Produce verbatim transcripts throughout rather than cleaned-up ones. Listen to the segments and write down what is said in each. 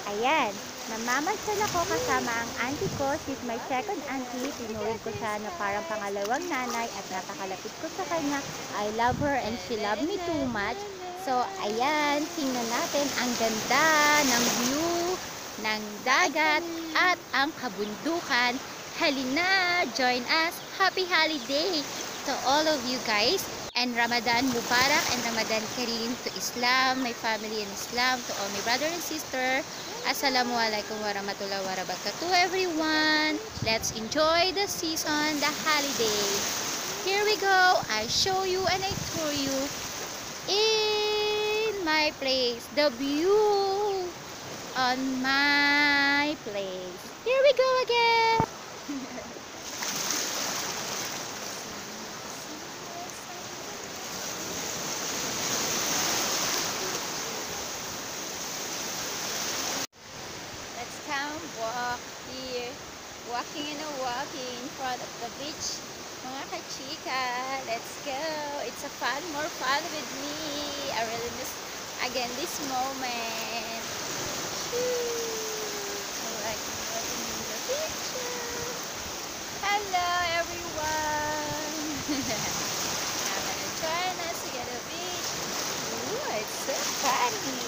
Ayan, namamasyal ako kasama ang auntie ko. She's my second auntie. Tinuring ko siya na parang pangalawang nanay at napakalapit ko sa kanya. I love her and she loved me too much. So, ayan, tingnan natin ang ganda ng view ng dagat at ang kabundukan. Halina, join us. Happy holiday to all of you guys. And Ramadan Mubarak and Ramadan Kareem to Islam, my family in Islam, to all my brother and sister. Assalamualaikum warahmatullahi wabarakatuh everyone. Let's enjoy the season, the holiday. Here we go. I show you and I tour you in my place. The view on my place. Here we go again. Let's come walk here. Walking and a walking in front of the beach. Mga kachika, let's go. It's a fun, more fun with me. I really miss again this moment. I like walking in the picture. Hello everyone. I'm gonna join us to get a beach. Ooh, it's so funny.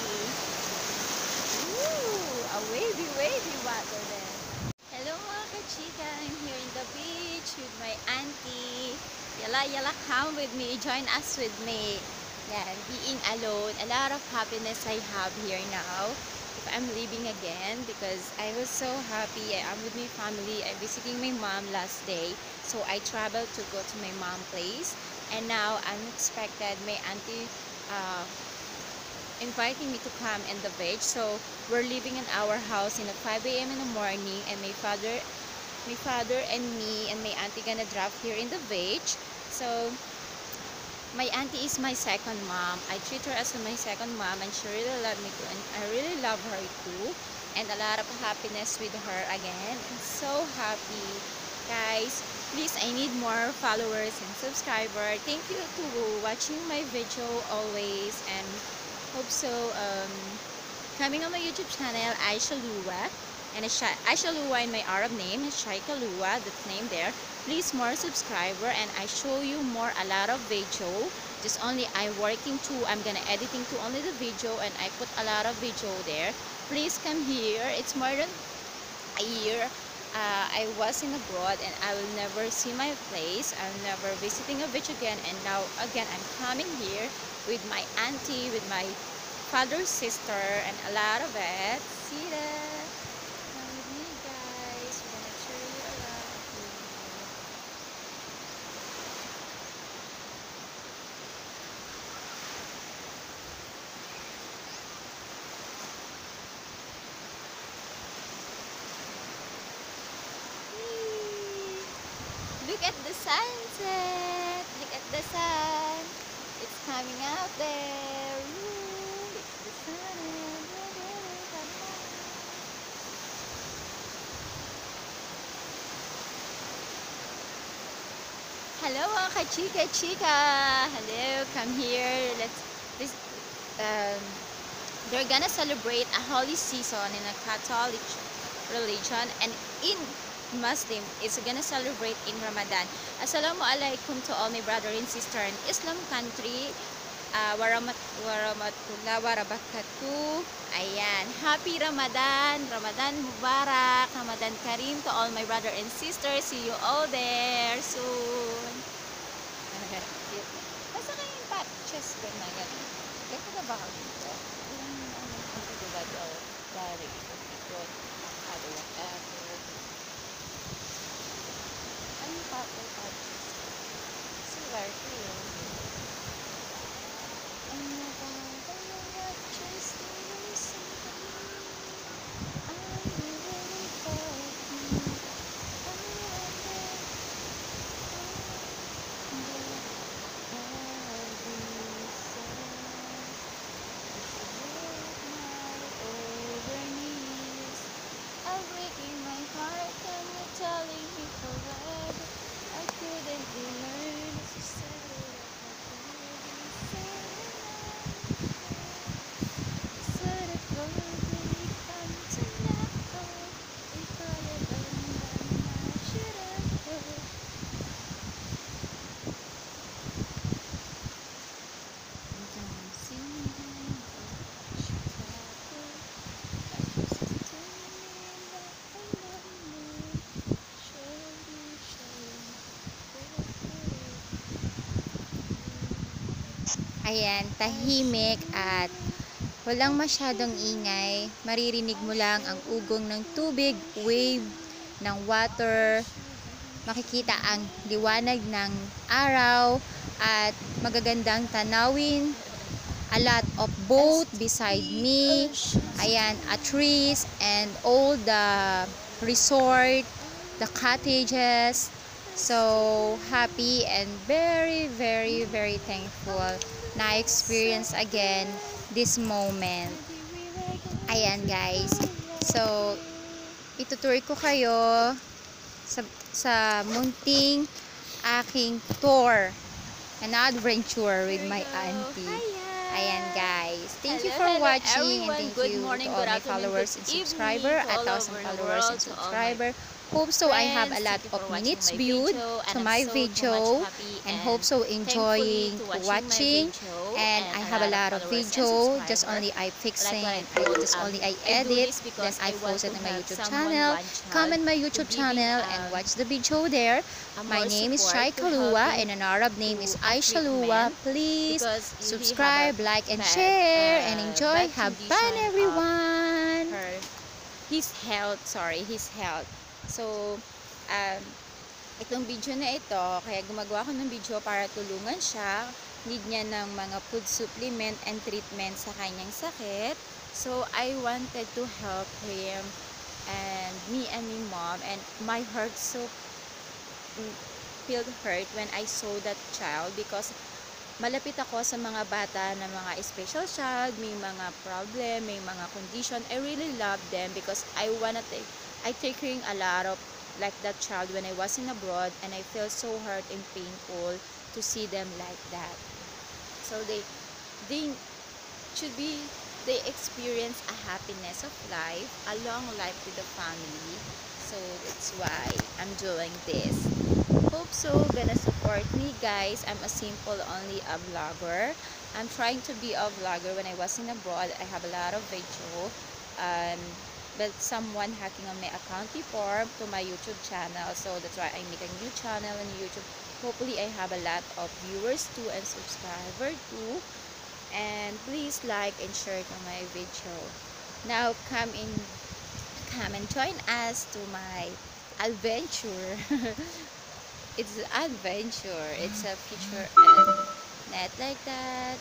Ooh, a wavy, wavy water there. Hello mga kachika, I'm here in the beach with my auntie. Yala, yala, come with me, join us with me. Yan, being alone, a lot of happiness I have here now. If I'm leaving again because I was so happy. I'm with my family. I'm visiting my mom last day. So I traveled to go to my mom's place. And now unexpected, my auntie uh, inviting me to come in the beach. So we're living in our house in a five A M in the morning, and my father my father and me and my auntie gonna drive here in the beach. So my auntie is my second mom. I treat her as my second mom, and she really loves me too, and I really love her too, and a lot of happiness with her again. I'm so happy, guys. Please, I need more followers and subscribers. Thank you to watching my video always, and hope so. Um, coming on my YouTube channel, Aisha Lua, and Aisha Lua in my Arab name is Shaika Lua, that's name there. Please more subscriber, and I show you more a lot of video. Just only I working too. I'm gonna editing to only the video, and I put a lot of video there. Please come here. It's more than a year. Uh, I was in abroad and I will never see my place. I'm never visiting a beach again, and now again I'm coming here with my auntie, with my father's sister, and a lot of it. See that? Come with me, guys. We're gonna show you a lot here. Look at the sunset. Look at the sun. It's coming out there. Ooh, it's the sun. Hello mga kachika chika. Hello, come here. Let's this um they're gonna celebrate a holy season in a Catholic religion, and in Muslim is gonna celebrate in Ramadan. Assalamualaikum to all my brother and sister in Islam country. Uh, waramat warahmatullahi wabarakatuh. Ayan, happy Ramadan, Ramadan Mubarak, Ramadan Kareem to all my brother and sister. See you all there soon. Basta kayong patches ko na ganun. Ganda na ba ako dito? Ilang ano ang pagdugad o dari ikot-ikot at whatever. Ano pa ako patches? Silver ko yun. Ano ba? Ano ba? Just need something. I really thought you. I wonder. Breaking my heart and you're telling me forever I couldn't be learned to say Ayan, tahimik at walang masyadong ingay. Maririnig mo lang ang ugong ng tubig, wave ng water. Makikita ang liwanag ng araw at magagandang tanawin. A lot of boat beside me. Ayan, a trees and all the resort, the cottages. So happy and very, very, very thankful na experience again this moment. Ayan guys. So itutur ko kayo sa, sa munting aking tour, an adventure with my auntie. Ayan guys, thank you for Hello, hello, watching, everyone. and thank Good you morning, to all good my afternoon, followers good and subscriber, evening to a all thousand over the followers world, and to all my subscriber. Hope so I have a friends. lot Thank you of for watching minutes my viewed video, to and I'm my so, too video, much happy and and hope so thankfully enjoying to to watching my watching. video, And I have a lot of followers and video, just subscriber. only I Like fixing, what I and I told, just um, only I I do edit, this then because I I want post it to on my help YouTube someone, channel. one child, Comment my to YouTube giving, channel um, and watch the video there. a My more name is support Shai to Kalua, helping and an Arab name to is a Aisha Lua. treatment Please because he have a subscribe, like, and bad, share, and uh, enjoy. bad Have fun, condition of everyone! her his health, sorry, his health. So, um, itong video na ito, kaya gumagawa ko ng video para tulungan siya. Need niya ng mga food supplement and treatment sa kanyang sakit. So, I wanted to help him and me and my mom, and my heart so mm, feel hurt when I saw that child because malapit ako sa mga bata na mga special child, may mga problem, may mga condition. I really love them because I wanna take, I taking a lot of like that child when I was in abroad, and I feel so hurt and painful to see them like that. So they, they should be, they experience a happiness of life, a long life with the family. So that's why I'm doing this. Hope so gonna support me guys. I'm a simple only a vlogger. I'm trying to be a vlogger. When I was in abroad, I have a lot of video, um, but someone hacking on my account before to my YouTube channel, so that's why I make a new channel on YouTube. Hopefully I have a lot of viewers too and subscriber too, and please like and share to my video. Now come in, come and join us to my adventure. It's an adventure. It's a future and not like that.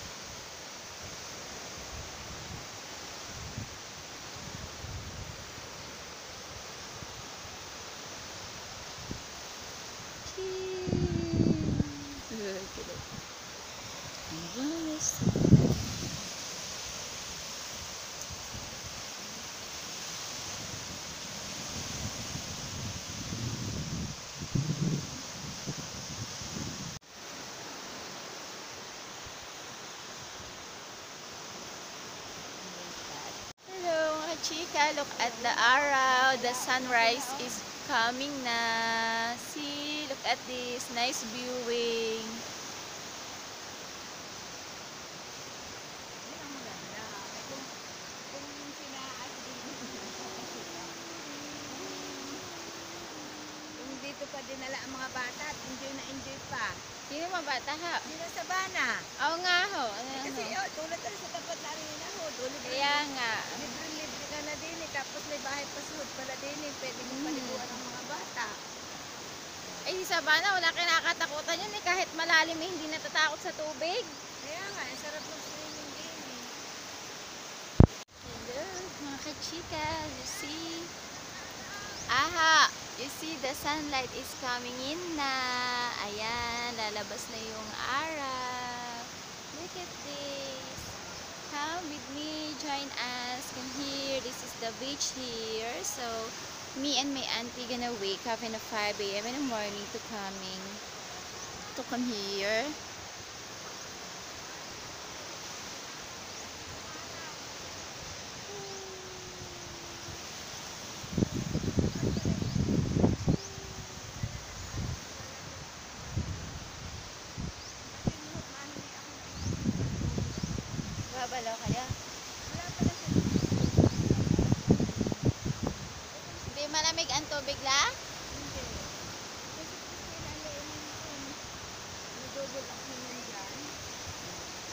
Hello mga chika, look at the araw. The sunrise is coming na. See, look at this nice viewing. Kung dito pa dinala ang mga bata at enjoy na enjoy pa. Sino mga bata ha? Hindi na sa bana. Oo nga ho. Ano Kasi ho? oh, tulad tayo sa tapat namin na ho. Libre, Kaya nga. libre, libre ka na din eh. Tapos may bahay pa suod pala din eh. Pwede mong paliguan ang mga bata. Eh, sa bana, wala kinakatakutan yun eh. Kahit malalim eh, hindi natatakot sa tubig. Kaya nga, ang sarap ng swimming game eh. Hello, mga kachika. You see? Aha! You see, the sunlight is coming in na. Ayan, lalabas na yung araw. Look at this. Come with me, join us. Come here. This is the beach here. So, me and my auntie gonna wake up in a five A M in the morning to coming to come here. Babalaw kaya? Hindi malamig ang tubig la? Hindi. Kasi kasi nalaman ko. Nagdodol ako naman dyan.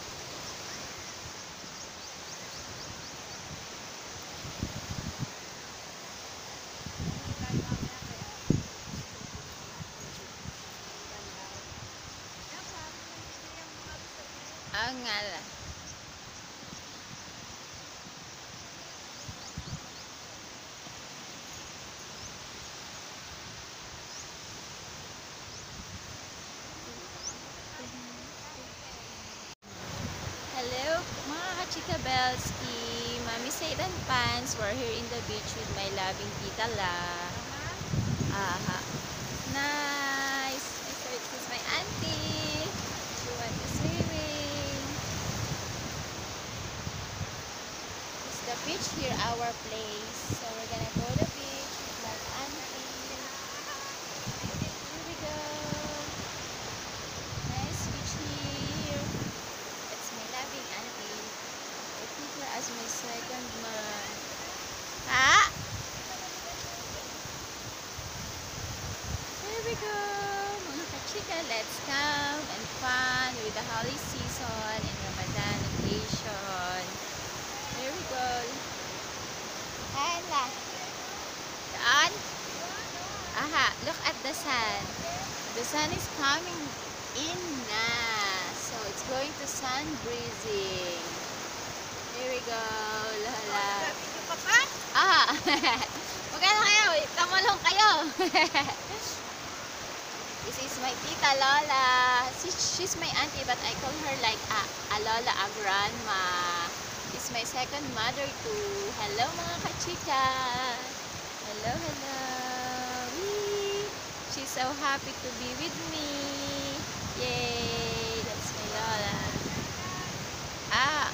Polski, Mami Satan Pants. We're here in the beach with my loving Tita La. Aha. Nice. So this is my auntie. She went to swimming. It's the beach here, our place. So we're gonna go to the beach with my auntie. Here we go. Nice beach here. That's my loving auntie. I treat her as my second mom. Ah! Here we go. Mga kachika, let's come and fun with the holy season and Ramadan occasion. Here we go. Hala. Saan? Aha, look at the sun. The sun is coming in na. So it's going to sun breezing. Here we go. Lala. Video pa pa? Ah. Magkano kayo? Tamalong kayo. This is my Tita Lola. She, she's my auntie, but I call her like a, a Lola, a grandma. She's my second mother too. Hello mga kachika. Hello, hello. Wee. She's so happy to be with me. Yay! That's my Lola. Ah.